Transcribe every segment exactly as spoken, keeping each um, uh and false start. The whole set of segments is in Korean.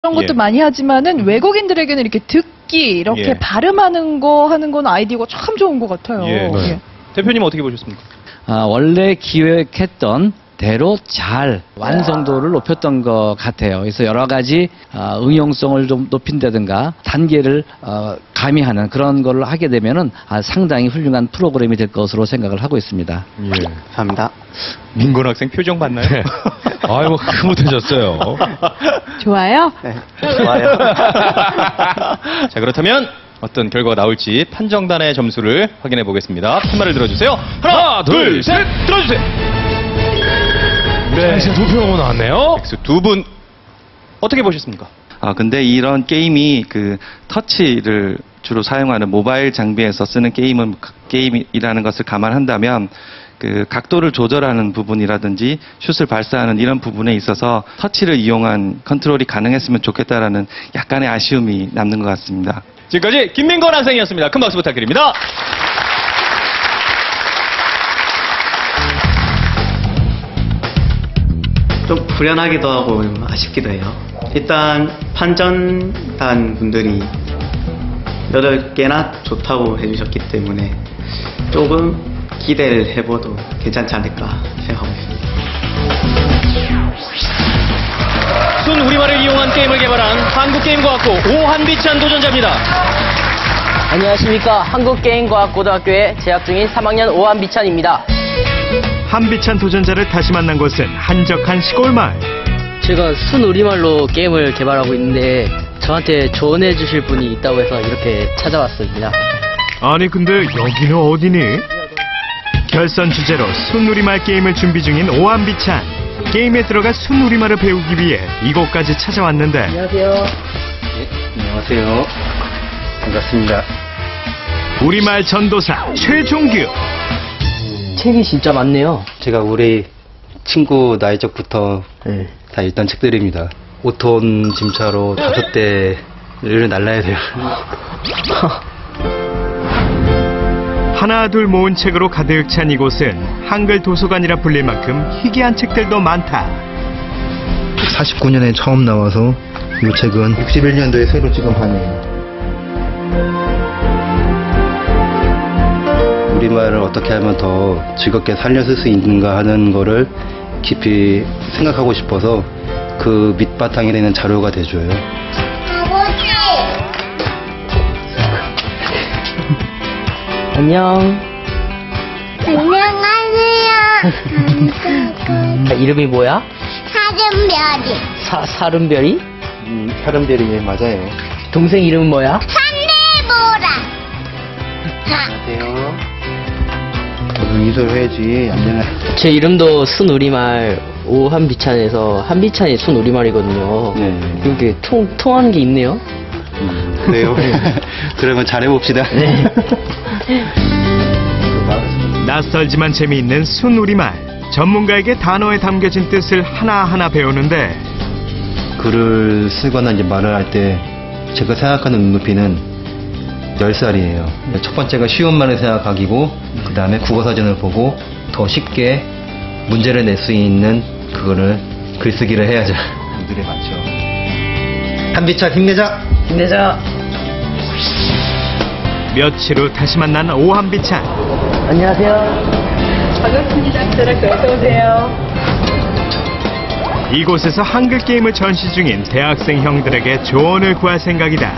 그런 것도 예. 많이 하지만은 외국인들에게는 이렇게 듣기, 이렇게 예. 발음하는 거 하는 건 아이디어가 참 좋은 것 같아요. 예. 예. 대표님 어떻게 보셨습니까? 아, 원래 기획했던 대로 잘 완성도를 높였던 것 같아요. 그래서 여러 가지 어, 응용성을 좀 높인다든가 단계를 어, 가미하는 그런 걸 하게 되면은 아, 상당히 훌륭한 프로그램이 될 것으로 생각을 하고 있습니다. 예. 감사합니다. 민건 학생 표정 봤나요? 네. 아이고, 흐뭇해졌어요. 좋아요? 네, 좋아요. 자, 그렇다면 어떤 결과가 나올지 판정단의 점수를 확인해 보겠습니다. 팻말을 들어주세요. 하나, 하나, 둘, 둘, 셋, 들어주세요. 네. 두 표 나왔네요. 두 분 어떻게 보셨습니까? 아, 근데 이런 게임이 그 터치를 주로 사용하는 모바일 장비에서 쓰는 게임은 게임이라는 것을 감안한다면 그 각도를 조절하는 부분이라든지 슛을 발사하는 이런 부분에 있어서 터치를 이용한 컨트롤이 가능했으면 좋겠다라는 약간의 아쉬움이 남는 것 같습니다. 지금까지 김민건 학생이었습니다. 큰 박수 부탁드립니다. 좀 불안하기도 하고 아쉽기도 해요. 일단 판정단 분들이 여덟 개나 좋다고 해주셨기 때문에 조금 기대를 해봐도 괜찮지 않을까 생각하고 있습니다. 순 우리말을 이용한 게임을 개발한 한국게임과학고 오한비찬 도전자입니다. 안녕하십니까. 한국게임과학고등학교에 재학 중인 삼 학년 오한비찬입니다. 한비찬 도전자를 다시 만난 곳은 한적한 시골 마을. 제가 순 우리말로 게임을 개발하고 있는데 저한테 조언해 주실 분이 있다고 해서 이렇게 찾아왔습니다. 아니 근데 여기는 어디니? 결선 주제로 순우리말 게임을 준비 중인 오한비찬. 게임에 들어가 순우리말을 배우기 위해 이곳까지 찾아왔는데. 안녕하세요. 네, 안녕하세요. 반갑습니다. 우리말 전도사 최종규. 책이 진짜 많네요. 제가 우리 친구 나이 적부터 네. 다 읽던 책들입니다. 오 톤 짐차로 다섯 대를 날라야 돼요. 하나 둘 모은 책으로 가득 찬 이곳은 한글 도서관이라 불릴 만큼 희귀한 책들도 많다. 사십구 년에 처음 나와서 이 책은 육십일 년도에 새로 찍은 판이에요. 우리말을 어떻게 하면 더 즐겁게 살려쓸 수 있는가 하는 거를 깊이 생각하고 싶어서 그 밑바탕이 되는 자료가 돼줘요. 안녕. 안녕하세요. 이름이 뭐야? 사슴별이. 사, 사름별이? 음, 사람들이 맞아요. 동생 이름은 뭐야? 산대보라. 안녕하세요. 인솔해야지 안 되나? 제 이름도 순 우리말 오한비찬에서 한비찬이 순 우리말이거든요. 네. 이렇게 통, 통하는 게 있네요. 음, 그래요. 그러면 잘해봅시다. 네. 낯설지만 재미있는 순우리말. 전문가에게 단어에 담겨진 뜻을 하나하나 배우는데 글을 쓰거나 이제 말을 할 때 제가 생각하는 눈높이는 열 살이에요. 첫 번째가 쉬운 말을 생각하기고 그 다음에 국어사전을 보고 더 쉽게 문제를 낼 수 있는 그거를 글쓰기를 해야죠. 분들이 많죠. 한비찬 힘내자! 힘내자! 며칠 후 다시 만난 오한비찬. 안녕하세요. 반갑습니다. 저랑 어서 오세요. 이곳에서 한글 게임을 전시 중인 대학생 형들에게 조언을 구할 생각이다.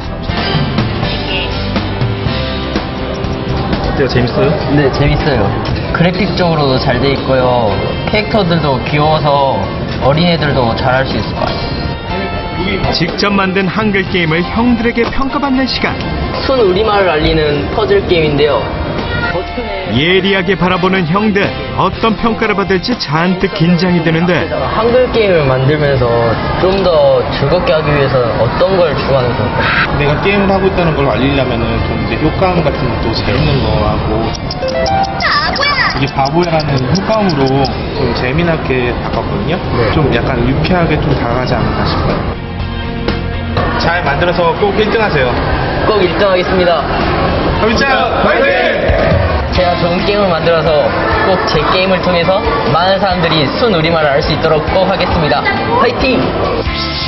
어때요? 재밌어요? 네, 재밌어요. 그래픽적으로도 잘 돼 있고요. 캐릭터들도 귀여워서 어린애들도 잘할 수 있을 것 같아요. 직접 만든 한글 게임을 형들에게 평가받는 시간. 순 우리말을 알리는 퍼즐 게임인데요. 예리하게 바라보는 형들. 어떤 평가를 받을지 잔뜩 긴장이 되는데 한글 게임을 만들면서 좀 더 즐겁게 하기 위해서 어떤 걸 추구하는 건가요? 내가 게임을 하고 있다는 걸 알리려면은 좀 이제 효과음 같은 것도 재밌는 거 하고 이게 바보야라는 효과음으로 좀 재미나게 바꿨거든요. 네. 좀 약간 유쾌하게 좀 다가가지 않을까 싶어요. 잘 만들어서 꼭 일 등 하세요. 꼭 일 등 하겠습니다. 한비찬 화이팅! 제가 좋은 게임을 만들어서 꼭 제 게임을 통해서 많은 사람들이 순 우리말을 알 수 있도록 꼭 하겠습니다. 화이팅!